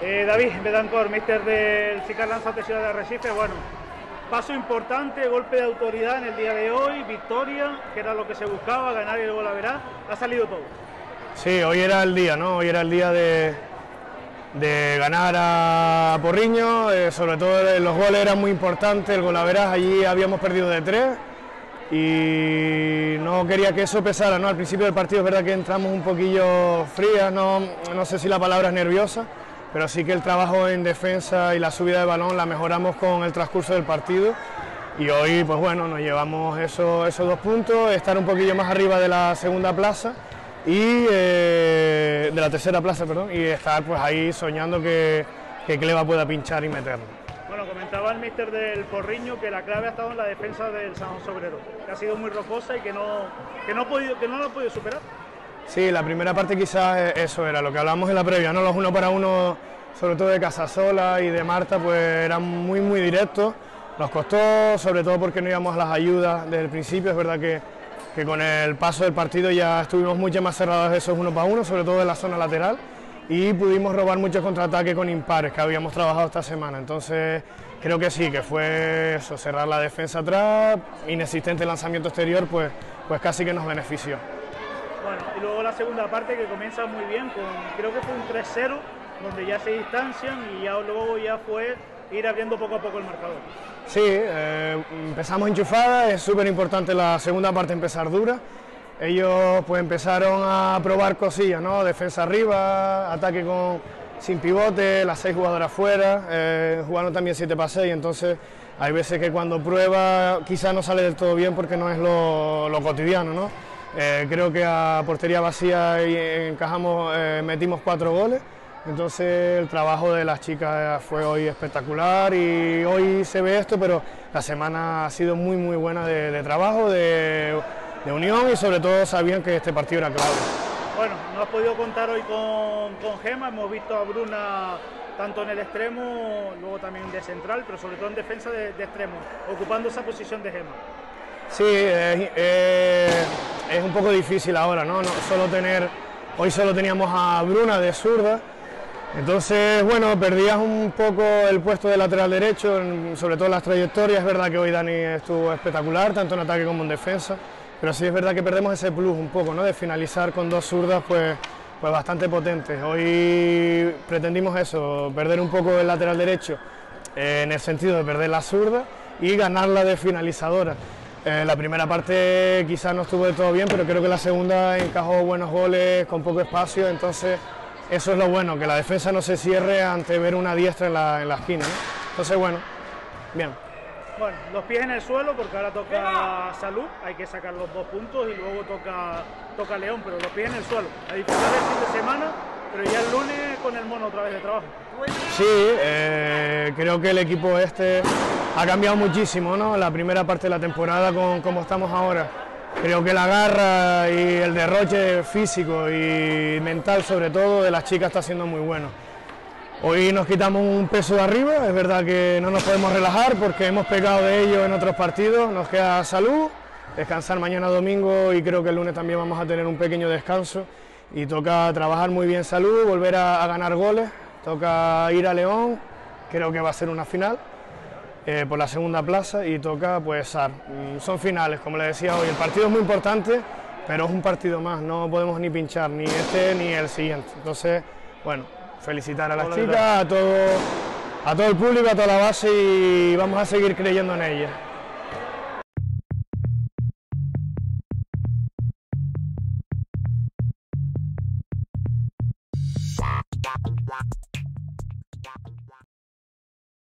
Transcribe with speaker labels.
Speaker 1: David Betancourt, míster del Sicar Lanzarote Ciudad de Arrecife. Bueno, paso importante, golpe de autoridad en el día de hoy, victoria, que era lo que se buscaba, ganar y luego la verá. Ha salido todo.
Speaker 2: Sí, hoy era el día, ¿no? Hoy era el día de ganar a Porriño, sobre todo los goles eran muy importantes, el golaveras allí habíamos perdido de 3 y no quería que eso pesara, ¿no? Al principio del partido es verdad que entramos un poquillo frías, no sé si la palabra es nerviosa, pero sí que el trabajo en defensa y la subida de balón la mejoramos con el transcurso del partido y hoy pues bueno, nos llevamos esos 2 puntos, estar un poquillo más arriba de la segunda plaza y de la tercera plaza, perdón, y estar pues ahí soñando que Cleva pueda pinchar y meterlo.
Speaker 1: Bueno, comentaba el míster del Porriño que la clave ha estado en la defensa del San José Obrero, que ha sido muy rocosa y que no lo ha podido superar.
Speaker 2: Sí, la primera parte quizás eso era lo que hablábamos en la previa, ¿no? Los 1 para 1, sobre todo de Casasola y de Marta, pues eran muy directos. Nos costó, sobre todo porque no íbamos a las ayudas desde el principio. Es verdad que con el paso del partido ya estuvimos mucho más cerrados esos 1 para 1, sobre todo en la zona lateral, y pudimos robar muchos contraataques con impares que habíamos trabajado esta semana. Entonces creo que sí, que fue eso, cerrar la defensa atrás, inexistente lanzamiento exterior, pues casi que nos benefició.
Speaker 1: Bueno, y luego la segunda parte que comienza muy bien, creo que fue un 3-0, donde ya se distancian y luego ya fue ir abriendo poco a poco el marcador.
Speaker 2: Sí, empezamos enchufadas, es súper importante la segunda parte empezar dura. Ellos pues empezaron a probar cosillas, ¿no? Defensa arriba, ataque sin pivote, las 6 jugadoras fuera, jugaron también 7 para 6, entonces hay veces que cuando prueba quizás no sale del todo bien porque no es lo cotidiano, ¿no? Creo que a portería vacía metimos 4 goles, entonces el trabajo de las chicas fue hoy espectacular y hoy se ve esto, pero la semana ha sido muy buena de trabajo, de unión y sobre todo sabían que este partido era clave.
Speaker 1: Bueno, no has podido contar hoy con Gemma, hemos visto a Bruna tanto en el extremo, luego también de central, pero sobre todo en defensa de extremo, ocupando esa posición de Gemma.
Speaker 2: Sí, es un poco difícil ahora, ¿no? Hoy solo teníamos a Bruna de zurda, entonces bueno, perdías un poco el puesto de lateral derecho, sobre todo en las trayectorias. Es verdad que hoy Dani estuvo espectacular, tanto en ataque como en defensa, pero sí es verdad que perdemos ese plus un poco, ¿no? De finalizar con 2 zurdas pues bastante potentes. Hoy pretendimos eso, perder un poco el lateral derecho, en el sentido de perder la zurda y ganarla de finalizadora. La primera parte quizás no estuvo de todo bien, pero creo que la segunda encajó buenos goles con poco espacio, entonces eso es lo bueno, que la defensa no se cierre ante ver una diestra en la esquina, ¿no? Entonces bueno, bien.
Speaker 1: Bueno, los pies en el suelo porque ahora toca Salud, hay que sacar los 2 puntos y luego toca León, pero los pies en el suelo. A disfrutar del fin de semana, pero ya el lunes con el mono otra vez de trabajo.
Speaker 2: Sí, creo que el equipo ha cambiado muchísimo, ¿no? La primera parte de la temporada con cómo estamos ahora. Creo que la garra y el derroche físico y mental sobre todo de las chicas está siendo muy bueno. Hoy nos quitamos un peso de arriba, es verdad que no nos podemos relajar porque hemos pecado de ello en otros partidos, nos queda Salud, descansar mañana domingo y creo que el lunes también vamos a tener un pequeño descanso y toca trabajar muy bien Salud, volver a ganar goles, toca ir a León, creo que va a ser una final por la segunda plaza y toca pues SAR. Son finales, como le decía hoy, el partido es muy importante, pero es un partido más, no podemos ni pinchar, ni este ni el siguiente, entonces bueno. Felicitar a las chicas, a todo el público, a toda la base y vamos a seguir creyendo en ellas.